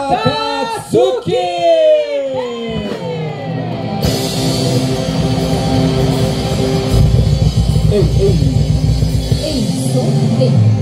Akatsuki! Ei, som, ei.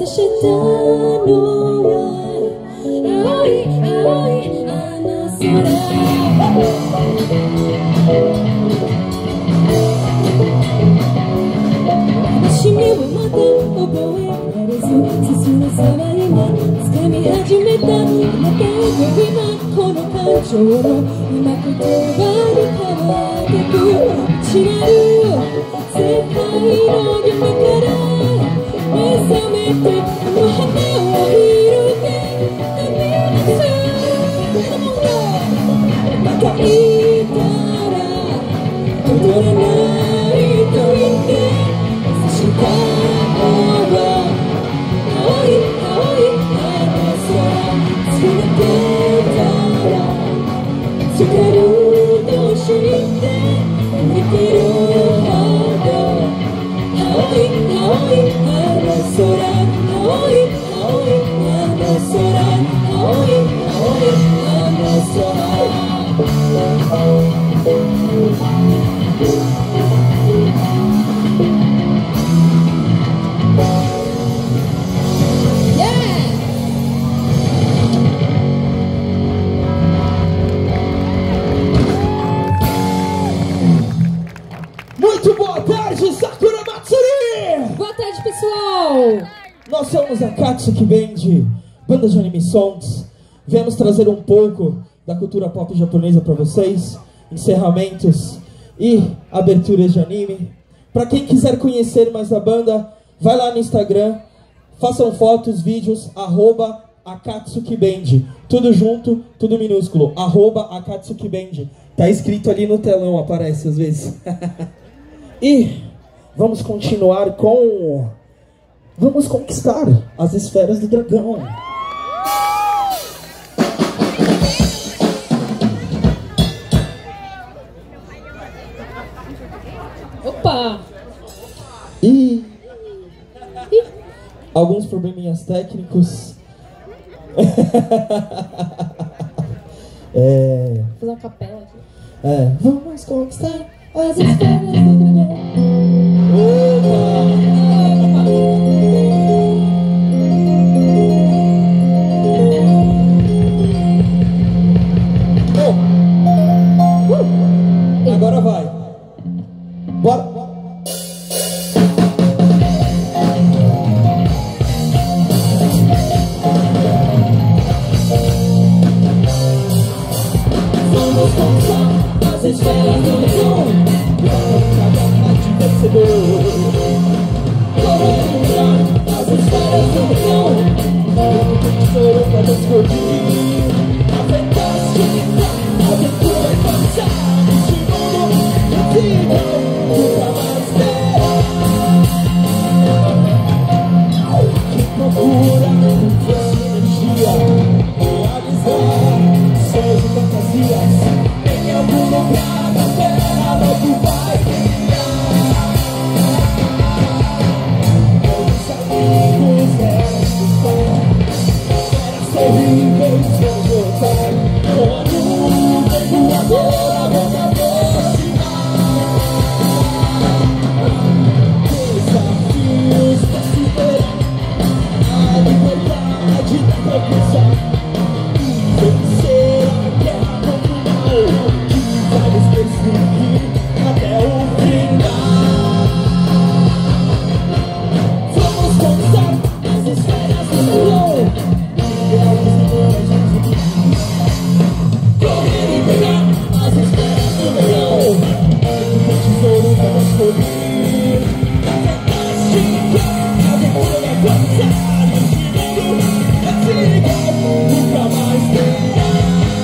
Muito boa tarde, Sakura Matsuri! Boa tarde, pessoal! Nós somos a Akatsuki Band, banda de anime songs. Viemos trazer um pouco da cultura pop japonesa para vocês, encerramentos e aberturas de anime. Para quem quiser conhecer mais a banda, vai lá no Instagram, façam fotos, vídeos, @Akatsuki Band. Tudo junto, tudo minúsculo, @Akatsuki Band. Tá escrito ali no telão, aparece às vezes. E vamos continuar com... Vamos conquistar as esferas do dragão. Opa! E... alguns probleminhas técnicos. Vou fazer uma capela aqui. Vamos conquistar as esferas do dragão. Agora vai. Bora. Vamos conquistar as esferas do dragão. Cada de vencedor. Vamos conquistar as esferas do dragão. Um tesouro pra descobrir. A fantástica aventura é passar. Nunca mais terá que procura força e energia, realizar sonhos e fantasias em algum lugar da terra. Logo vai brilhar. Meus amigos será terríveis, vão voltar com a nuvem voadora, vamos aproximar. Desafios pra superar, a liberdade da propulsão e vencer a guerra contra o mal que vai nos perseguir até o final. Vamos conquistar as esferas do dragão. Correr e pegar as esferas do dragão. Um tesouro pra descobrir. Fantástica aventura é passar. Nunca mais terá.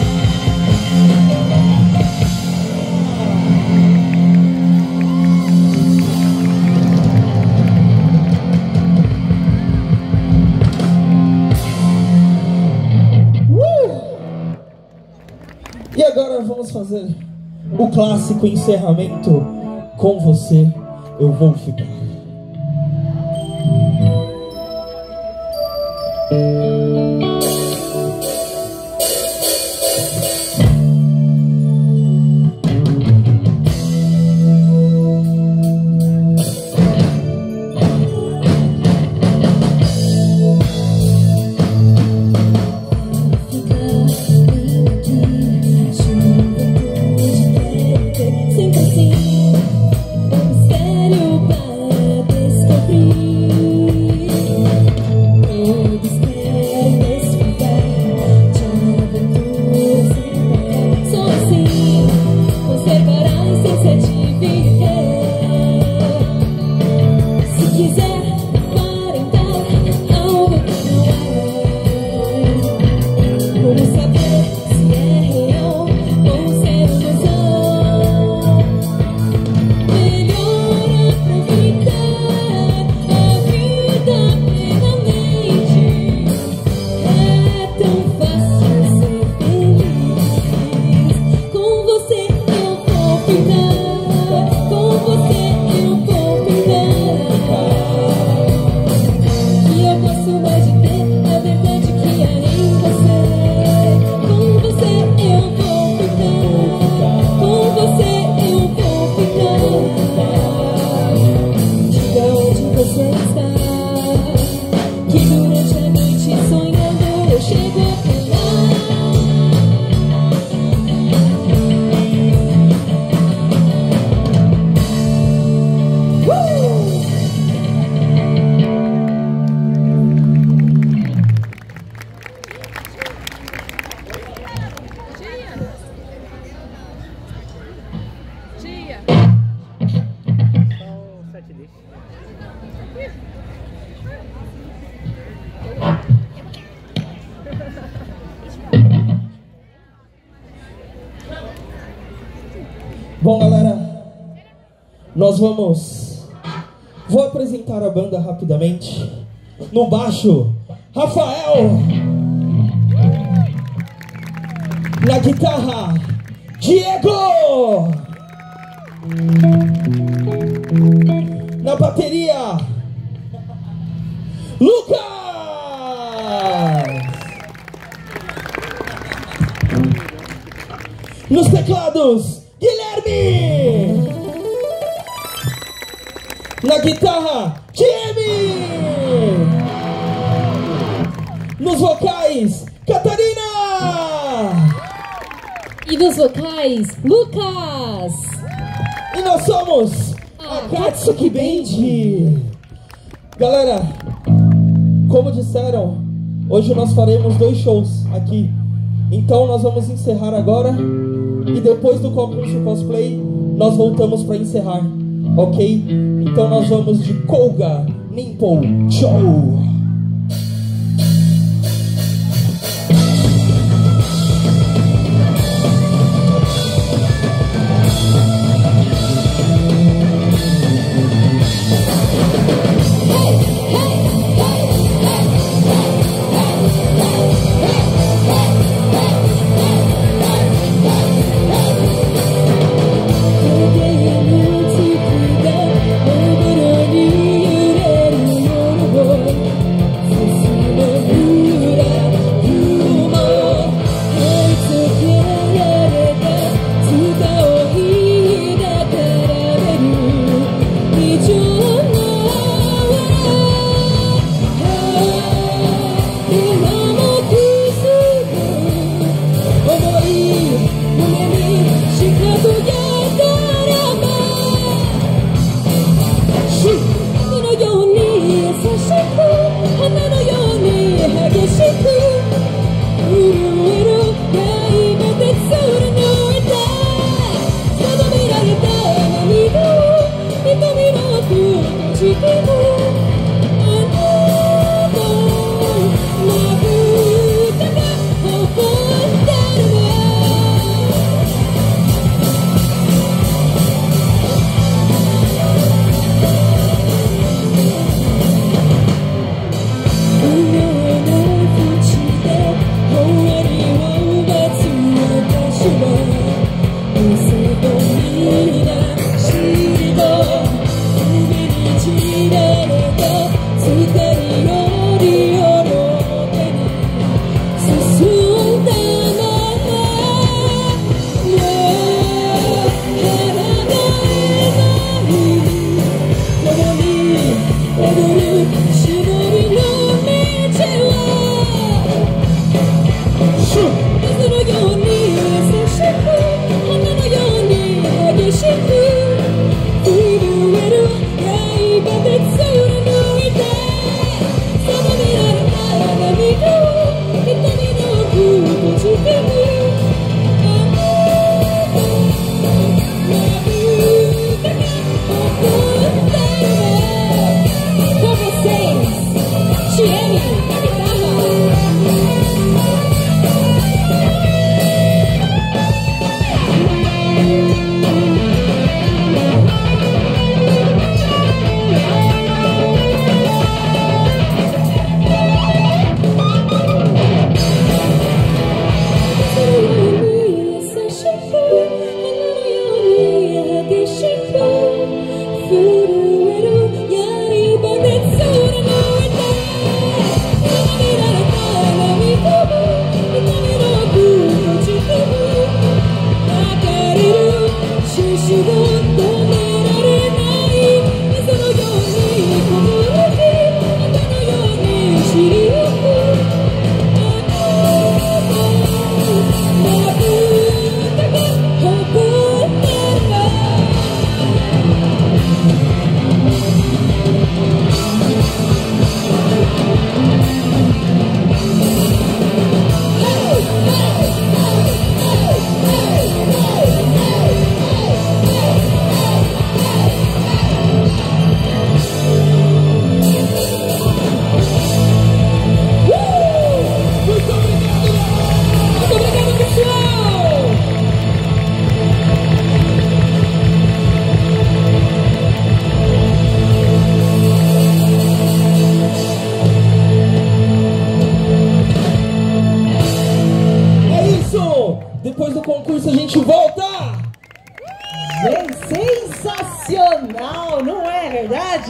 E agora vamos fazer o clássico encerramento. Com você eu vou ficar. Bom, galera, vou apresentar a banda rapidamente. No baixo, Rafael. Na guitarra, Diego. Na bateria, Lucas. Nos teclados, Guilherme. Na guitarra, Jamie. Nos vocais, Catarina. E nos vocais, Lucas. E nós somos a Katsuki Band. Galera, como disseram, hoje nós faremos 2 shows aqui. Então nós vamos encerrar agora. E depois do concurso cosplay, nós voltamos para encerrar. Ok? Então nós vamos de Koga Nimpo Show.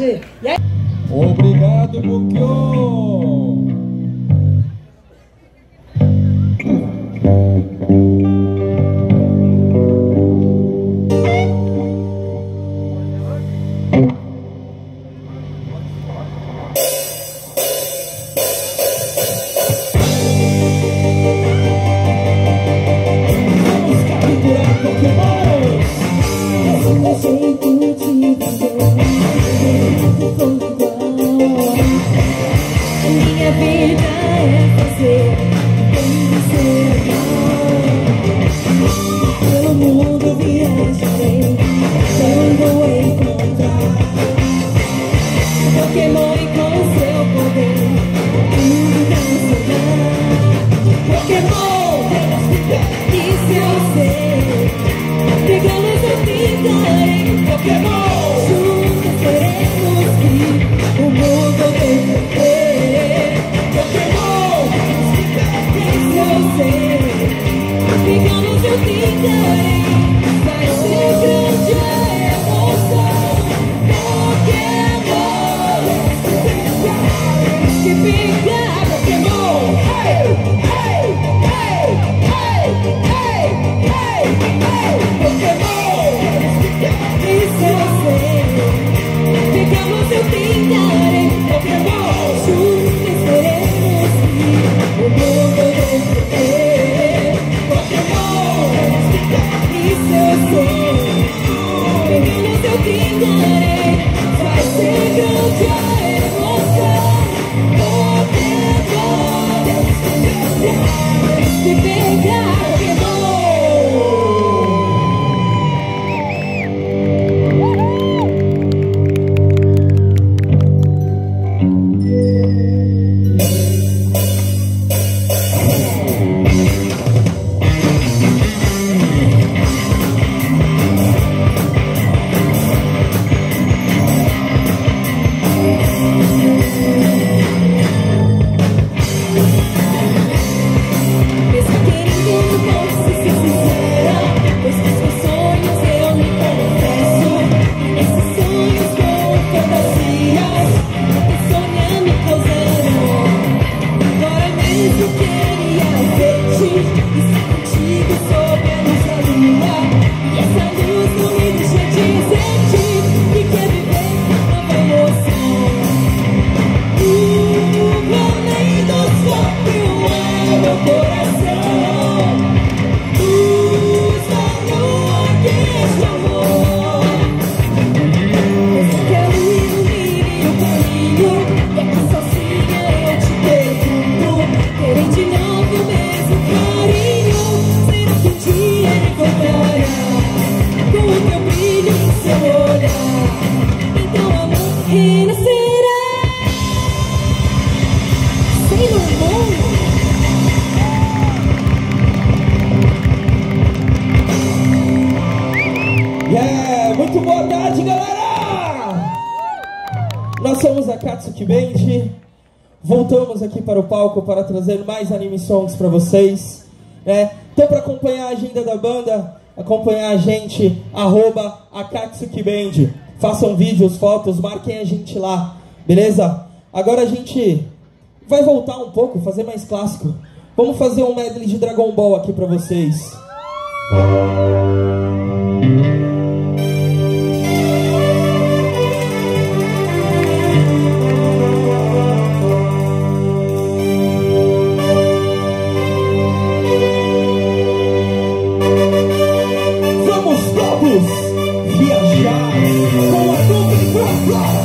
verdade. E aí... Obrigado, Bukyo! Minha vida é fazer ser amor. Pelo mundo viajarei, eu vou encontrar Pokémon e com seu poder tudo transformar. Pokémon, isso eu sei. Pegamos o Pintarei, Pokémon, juntos teremos que o mundo defender. Pokémon, isso eu sei. Pegamos o Pintarei, vai ser grande a emoção. Pokémon, se pegar Pokémon, hey, hey, hey, hey, hey, hey, hey, Pokémon, isso eu sei. Pegamos o Pintarei, Pokémon, juntos teremos que o mundo defender. Pokémon, isso eu sei. Pegamos o Pintarei, vai ser grande a emoção. Pokémon, se pegar Pokémon. Muito boa tarde, galera! Nós somos a Akatsuki Band. Voltamos aqui para o palco para trazer mais anime songs para vocês. Então, para acompanhar a agenda da banda, acompanhar a gente, @Akatsuki Band. Façam vídeos, fotos, marquem a gente lá, beleza? Agora a gente vai voltar um pouco, fazer mais clássico. Vamos fazer um medley de Dragon Ball aqui para vocês. Viajar com a dupla.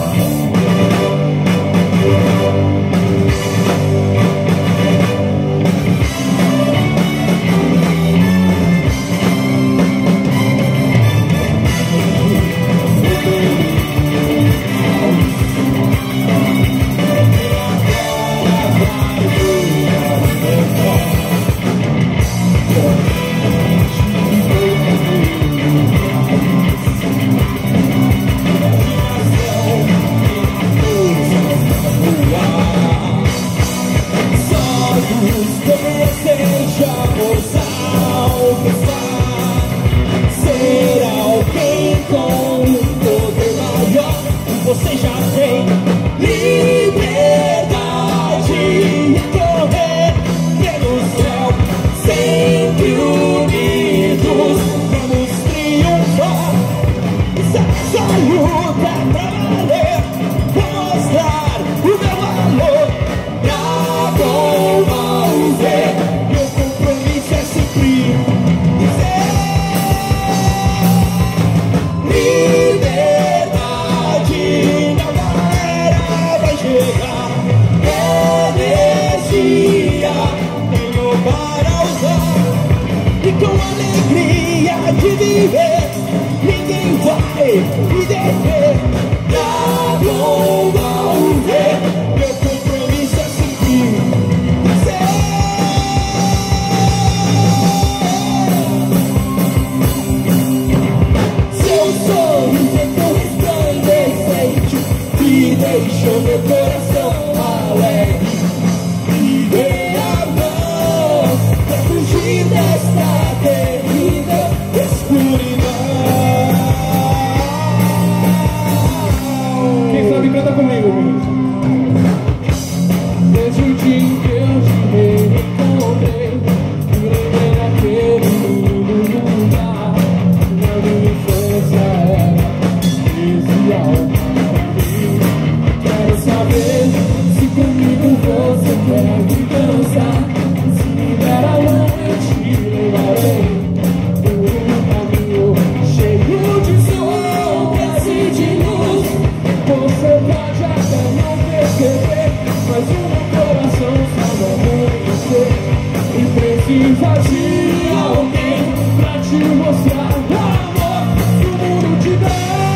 dia em que eu te reencontrei, me lembrei daquele lugar. Na minha infância era especial para mim. Quero saber se comigo você quer vingança. Se me der a mão eu te levarei por um caminho cheio de sombras e de luz. Você pode até não perceber, mas o meu coração sabe amanhecer e precisa de alguém pra te mostrar o amor que o mundo te dá.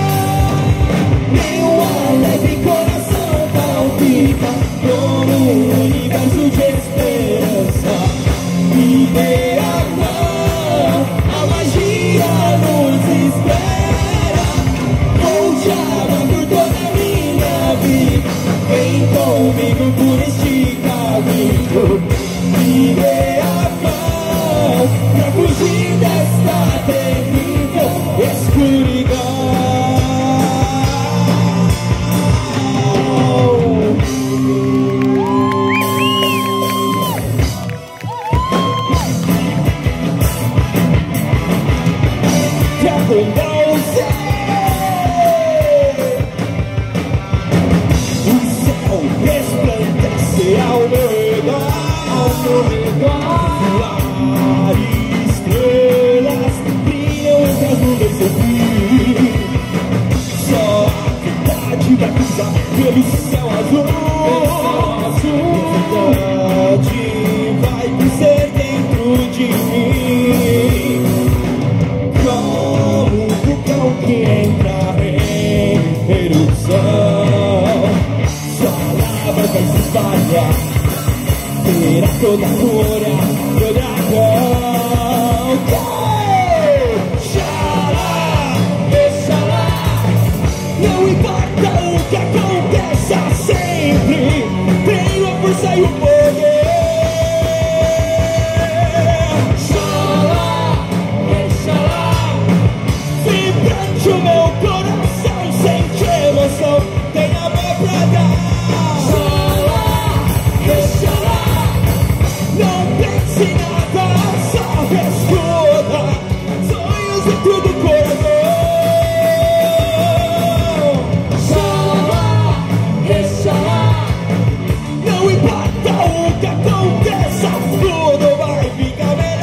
Meu alegre coração palpita como um universo de esperança. Me dê a mão, a magia nos espera. Vou te amar por toda a minha vida. Vem comigo por este caminho. Me dê a mão pra fugir desta terrível escuridão. Ao meu redor, estrelas brilham entre as nuvens sem fim. Só a verdade vai cruzar pelo céu azul. A verdade vai crescer dentro de mim, como um vulcão que entra em erupção. Sua lava vai se espalhar, terá toda a cura do dragão. Xalá, Exalá, não importa o que aconteça sempre, tenho a força e o poder. Xalá, Exalá, vibrante o meu coração, sente emoção, tem amor pra dar. Não pense em nada, só responda. Sonhos dentro do coração. Xalá, Exalá, não importa o que aconteça, tudo vai ficar melhor.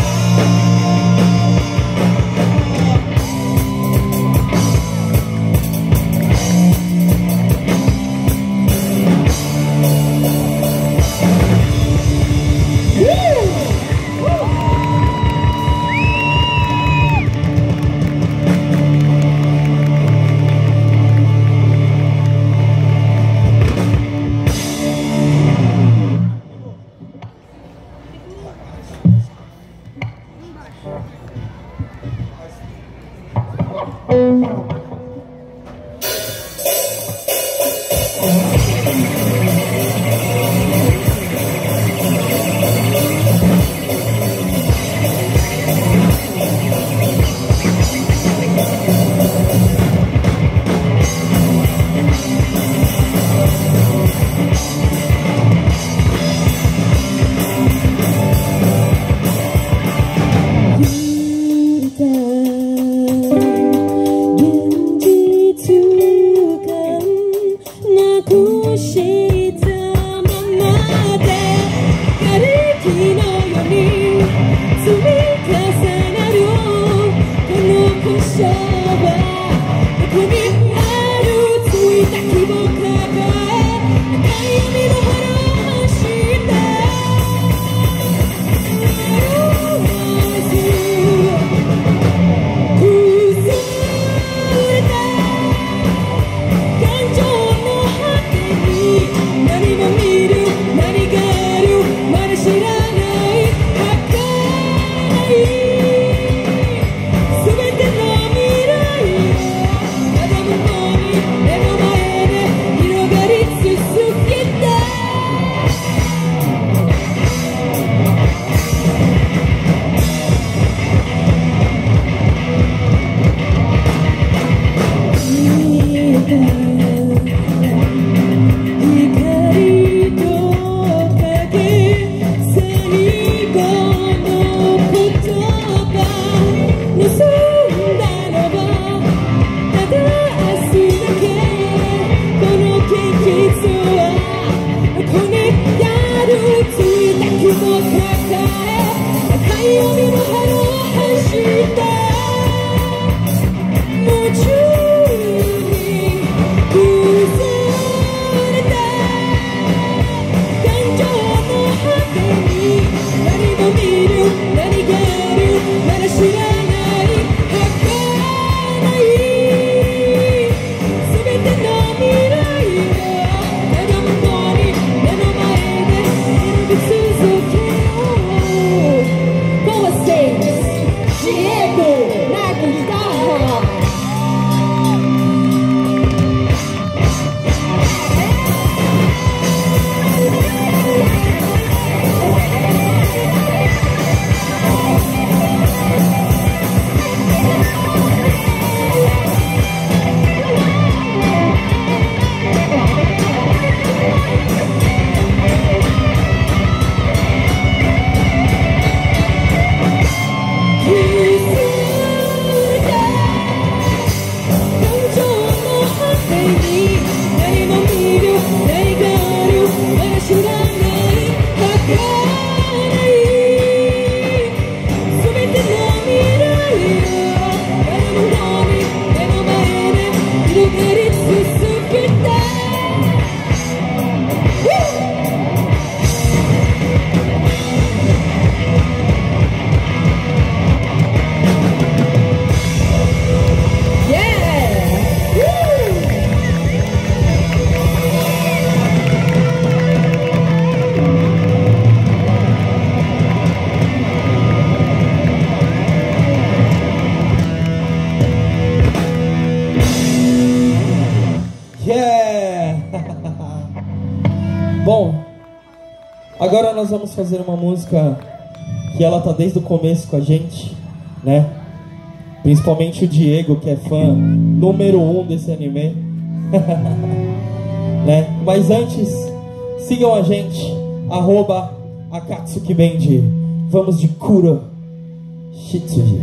Agora nós vamos fazer uma música que ela tá desde o começo com a gente, né? Principalmente o Diego, que é fã número 1 desse anime. Né? Mas antes, sigam a gente, @AkatsukiBand. Vamos de Kuro Shitsuji.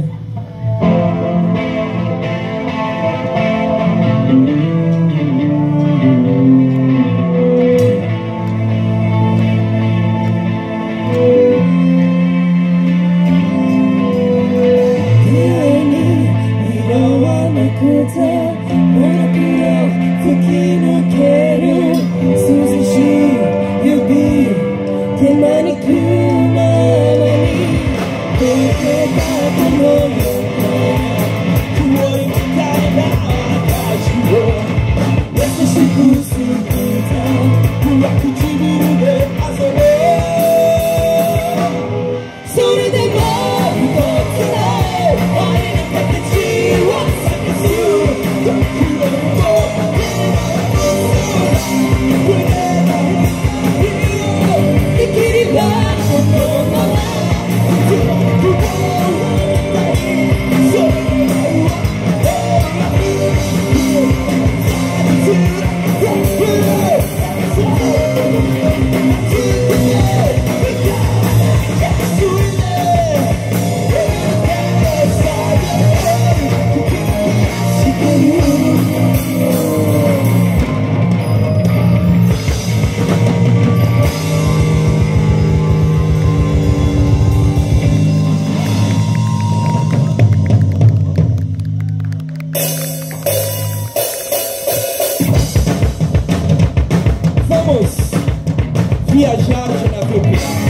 Viajar de navio pirata.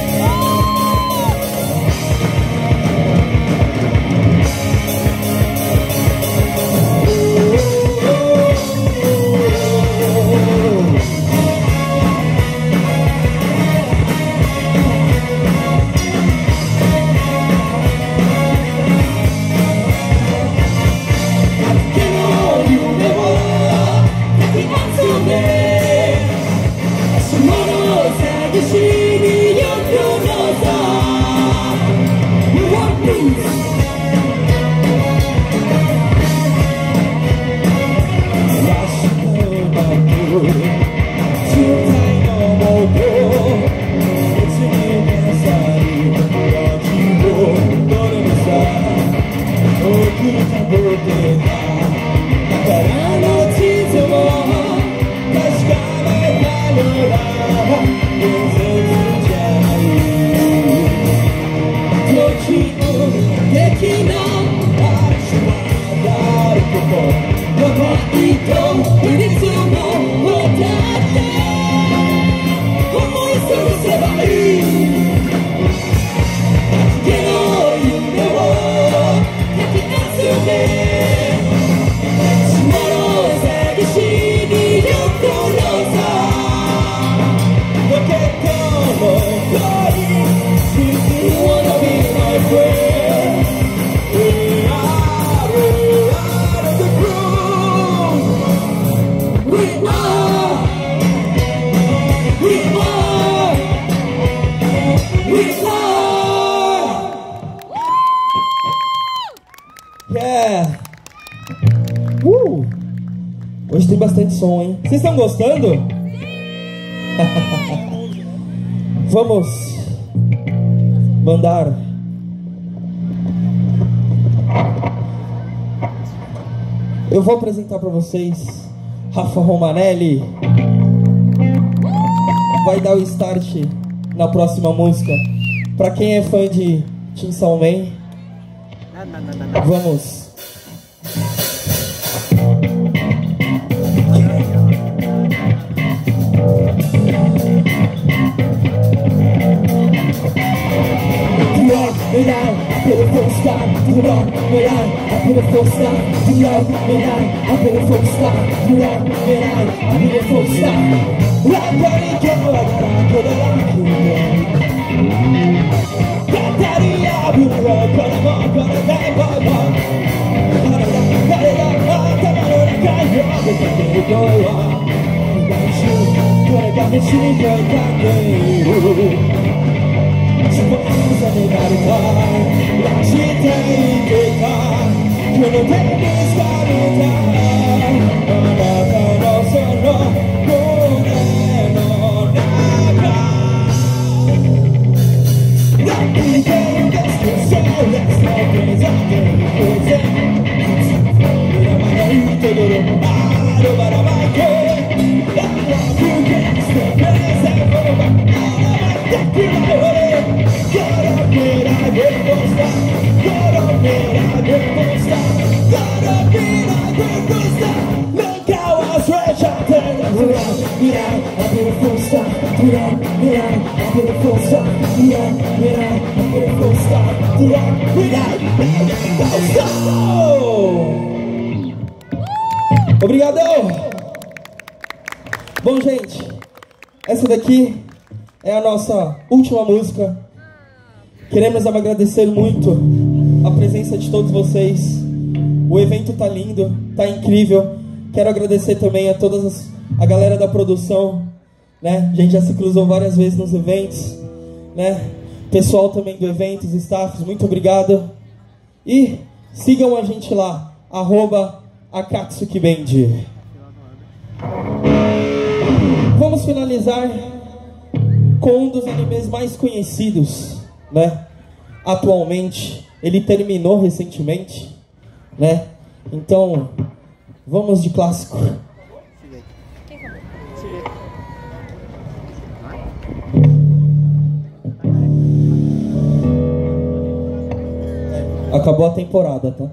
Hoje tem bastante som, hein? Vocês estão gostando? Vamos mandar eu vou apresentar para vocês Rafa Romanelli. Vai dar o start na próxima música. Para quem é fã de Chainsaw Man, vamos. And I put a full stop to it all. And I put a full stop to it all. And I put a full stop to it all. And I put a full stop. Right, buddy, come on, I put it on you. Got daddy, I put it on, put it on, put it on, put it on. Put it on, put it on, put it on, put it on, put it on, put it on. Got me shooting, got me shooting, got me. que vai rolar. Gotta be I will stop. Gotta be I will stop. Gotta be I will stop. Nunca was rejected. A beautiful stop. A beautiful stop. A beautiful stop. Obrigadão! Bom, gente, essa daqui é a nossa última música. Queremos agradecer muito a presença de todos vocês. O evento tá lindo, tá incrível. Quero agradecer também a a galera da produção, né? A gente já se cruzou várias vezes nos eventos, né? Pessoal também do evento, os staffs, muito obrigado. E sigam a gente lá, @AkatsukiBand. Vamos finalizar com um dos animes mais conhecidos, né? Atualmente, ele terminou recentemente, né? Então, vamos de clássico. Acabou a temporada, tá?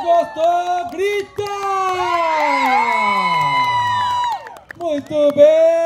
Muito bem!